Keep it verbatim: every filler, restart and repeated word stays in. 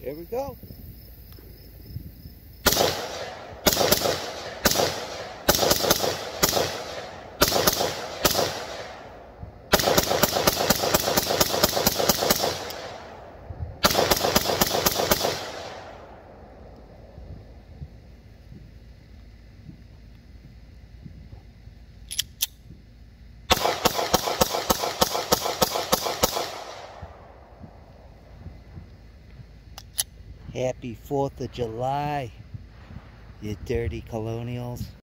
Here we go. Happy fourth of July, you dirty colonials.